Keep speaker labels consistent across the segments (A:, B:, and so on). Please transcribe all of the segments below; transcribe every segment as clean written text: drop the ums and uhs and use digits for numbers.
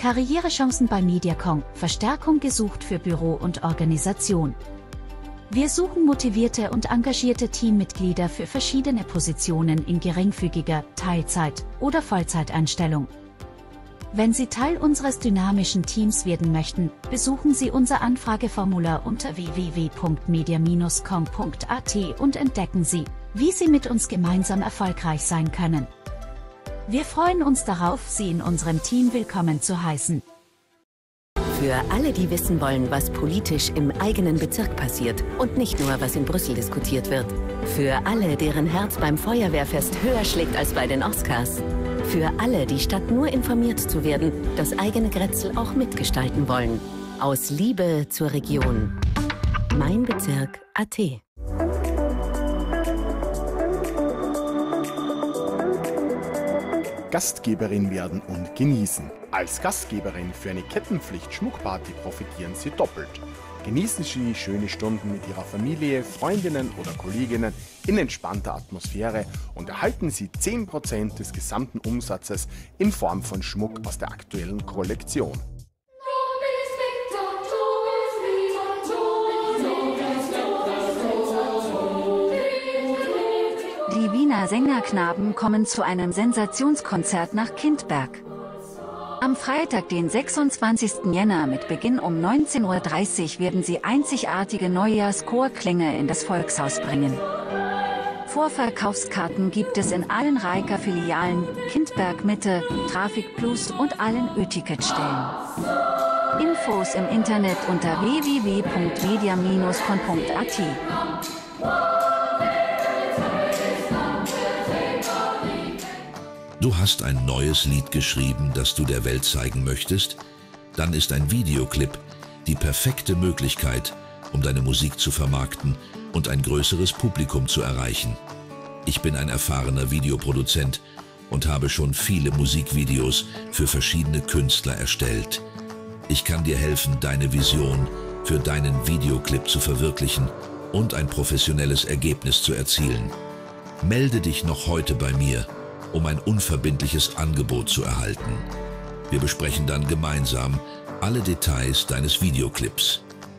A: Karrierechancen bei Mediacom, Verstärkung gesucht für Büro und Organisation. Wir suchen motivierte und engagierte Teammitglieder für verschiedene Positionen in geringfügiger Teilzeit- oder Vollzeiteinstellung. Wenn Sie Teil unseres dynamischen Teams werden möchten, besuchen Sie unser Anfrageformular unter www.media-com.at und entdecken Sie, wie Sie mit uns gemeinsam erfolgreich sein können. Wir freuen uns darauf, Sie in unserem Team willkommen zu heißen.
B: Für alle, die wissen wollen, was politisch im eigenen Bezirk passiert und nicht nur, was in Brüssel diskutiert wird. Für alle, deren Herz beim Feuerwehrfest höher schlägt als bei den Oscars. Für alle, die statt nur informiert zu werden, das eigene Grätzl auch mitgestalten wollen. Aus Liebe zur Region. Mein Bezirk AT.
C: Gastgeberin werden und genießen. Als Gastgeberin für eine Kettenpflicht-Schmuckparty profitieren Sie doppelt. Genießen Sie schöne Stunden mit Ihrer Familie, Freundinnen oder Kolleginnen in entspannter Atmosphäre und erhalten Sie 10% des gesamten Umsatzes in Form von Schmuck aus der aktuellen Kollektion.
A: Die Wiener Sängerknaben kommen zu einem Sensationskonzert nach Kindberg. Am Freitag, den 26. Jänner mit Beginn um 19:30 Uhr werden sie einzigartige Neujahrschorklänge in das Volkshaus bringen. Vorverkaufskarten gibt es in allen Reika-Filialen, Kindberg Mitte, Traffic Plus und allen Ö-Ticket-Stellen. Infos im Internet unter www.media-com.at.
D: Du hast ein neues Lied geschrieben, das du der Welt zeigen möchtest? Dann ist ein Videoclip die perfekte Möglichkeit, um deine Musik zu vermarkten und ein größeres Publikum zu erreichen. Ich bin ein erfahrener Videoproduzent und habe schon viele Musikvideos für verschiedene Künstler erstellt. Ich kann dir helfen, deine Vision für deinen Videoclip zu verwirklichen und ein professionelles Ergebnis zu erzielen. Melde dich noch heute bei mir, um ein unverbindliches Angebot zu erhalten. Wir besprechen dann gemeinsam alle Details deines Videoclips.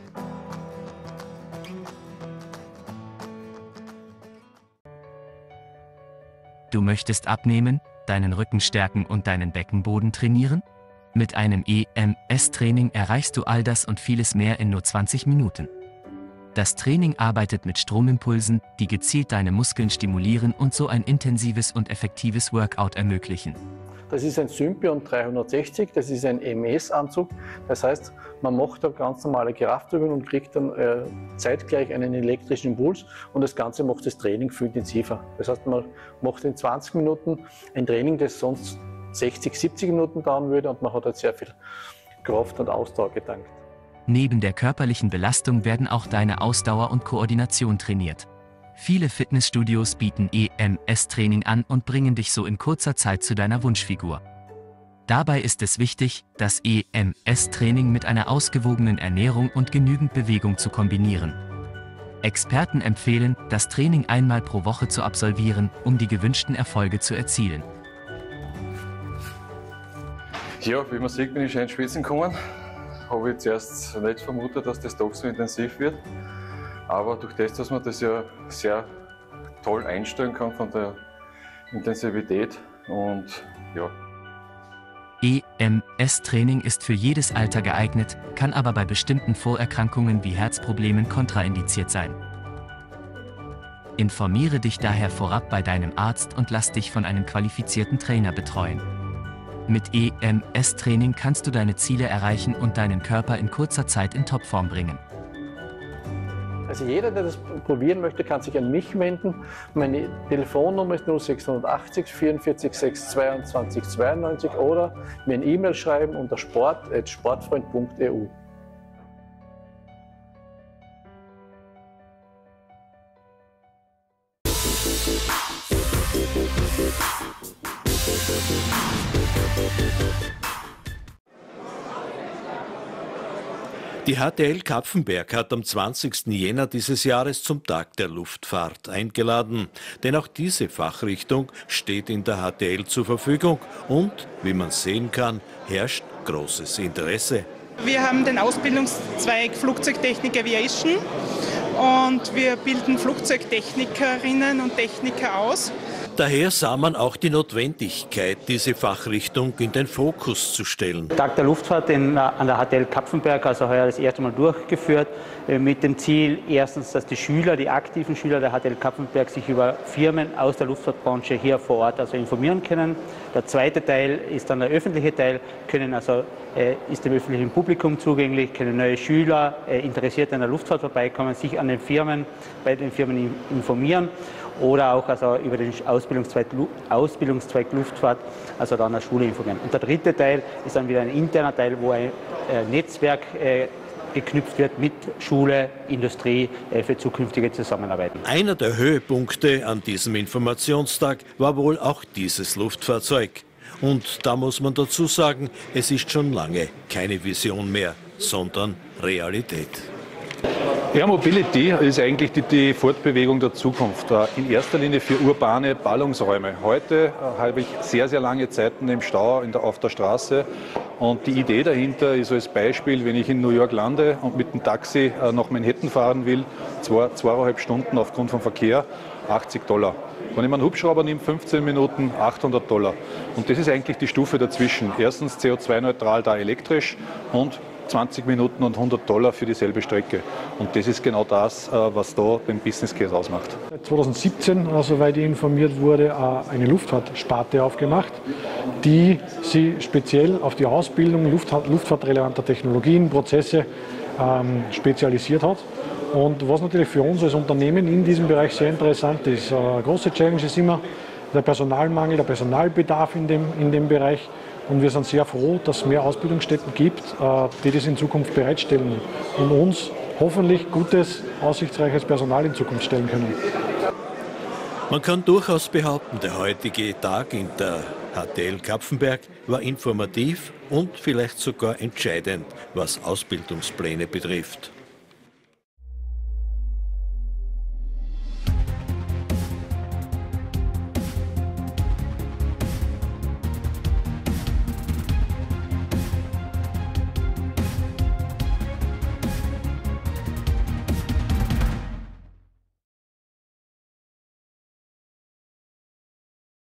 E: Du möchtest abnehmen, deinen Rücken stärken und deinen Beckenboden trainieren? Mit einem EMS-Training erreichst du all das und vieles mehr in nur 20 Minuten. Das Training arbeitet mit Stromimpulsen, die gezielt deine Muskeln stimulieren und so ein intensives und effektives Workout ermöglichen.
F: Das ist ein Symbion 360, das ist ein EMS-Anzug. Das heißt, man macht da ganz normale Kraftübungen und kriegt dann zeitgleich einen elektrischen Impuls und das Ganze macht das Training viel intensiver. Das heißt, man macht in 20 Minuten ein Training, das sonst 60, 70 Minuten dauern würde und man hat halt sehr viel Kraft und Ausdauer getankt.
E: Neben der körperlichen Belastung werden auch deine Ausdauer und Koordination trainiert. Viele Fitnessstudios bieten EMS-Training an und bringen dich so in kurzer Zeit zu deiner Wunschfigur. Dabei ist es wichtig, das EMS-Training mit einer ausgewogenen Ernährung und genügend Bewegung zu kombinieren. Experten empfehlen, das Training einmal pro Woche zu absolvieren, um die gewünschten Erfolge zu erzielen.
G: Ja, wie man sieht, bin ich schon ins Schwitzen gekommen. Habe ich zuerst nicht vermutet, dass das doch so intensiv wird. Aber durch das, dass man das ja sehr toll einstellen kann von der Intensivität und ja.
E: EMS-Training ist für jedes Alter geeignet, kann aber bei bestimmten Vorerkrankungen wie Herzproblemen kontraindiziert sein. Informiere dich daher vorab bei deinem Arzt und lass dich von einem qualifizierten Trainer betreuen. Mit EMS-Training kannst du deine Ziele erreichen und deinen Körper in kurzer Zeit in Topform bringen.
F: Also jeder, der das probieren möchte, kann sich an mich wenden. Meine Telefonnummer ist 0680 44 6 22 92 oder mir eine E-Mail schreiben unter sport@sportfreund.eu.
H: Die HTL Kapfenberg hat am 20. Jänner dieses Jahres zum Tag der Luftfahrt eingeladen. Denn auch diese Fachrichtung steht in der HTL zur Verfügung und, wie man sehen kann, herrscht großes Interesse.
I: Wir haben den Ausbildungszweig Flugzeugtechnik Aviation und wir bilden Flugzeugtechnikerinnen und Techniker aus.
H: Daher sah man auch die Notwendigkeit, diese Fachrichtung in den Fokus zu stellen.
J: Tag der Luftfahrt an der HTL Kapfenberg, also heuer das erste Mal durchgeführt, mit dem Ziel, erstens, dass die Schüler, die aktiven Schüler der HTL Kapfenberg sich über Firmen aus der Luftfahrtbranche hier vor Ort also informieren können. Der zweite Teil ist dann der öffentliche Teil, ist dem öffentlichen Publikum zugänglich, können neue Schüler, Interessierte an der Luftfahrt vorbeikommen, sich an den Firmen, bei den Firmen informieren oder auch also über den Ausbildungszweig Luftfahrt, also dann an der Schule informieren. Und der dritte Teil ist dann wieder ein interner Teil, wo ein Netzwerk geknüpft wird mit Schule, Industrie für zukünftige Zusammenarbeiten.
H: Einer der Höhepunkte an diesem Informationstag war wohl auch dieses Luftfahrzeug. Und da muss man dazu sagen, es ist schon lange keine Vision mehr, sondern Realität.
K: Air Mobility ist eigentlich die Fortbewegung der Zukunft, in erster Linie für urbane Ballungsräume. Heute habe ich sehr, sehr lange Zeiten im Stau auf der Straße und die Idee dahinter ist als Beispiel, wenn ich in New York lande und mit dem Taxi nach Manhattan fahren will, 2,5 Stunden aufgrund vom Verkehr, $80. Wenn ich mir einen Hubschrauber nehme, 15 Minuten, $800. Und das ist eigentlich die Stufe dazwischen. Erstens CO2-neutral, da elektrisch und 20 Minuten und $100 für dieselbe Strecke. Und das ist genau das, was da den Business Case ausmacht.
L: 2017, soweit ich informiert wurde, eine Luftfahrtsparte aufgemacht, die sich speziell auf die Ausbildung luftfahrtrelevanter Technologien, Prozesse spezialisiert hat. Und was natürlich für uns als Unternehmen in diesem Bereich sehr interessant ist. Eine große Challenge ist immer der Personalmangel, der Personalbedarf in dem Bereich. Und wir sind sehr froh, dass es mehr Ausbildungsstätten gibt, die das in Zukunft bereitstellen und uns hoffentlich gutes, aussichtsreiches Personal in Zukunft stellen können.
H: Man kann durchaus behaupten, der heutige Tag in der HTL Kapfenberg war informativ und vielleicht sogar entscheidend, was Ausbildungspläne betrifft.